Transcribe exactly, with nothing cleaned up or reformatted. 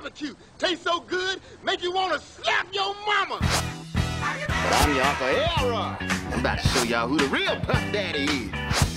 barbecue. Tastes so good, make you want to slap your mama. But I'm your Uncle Elroy. I'm about to show y'all who the real Puff Daddy is.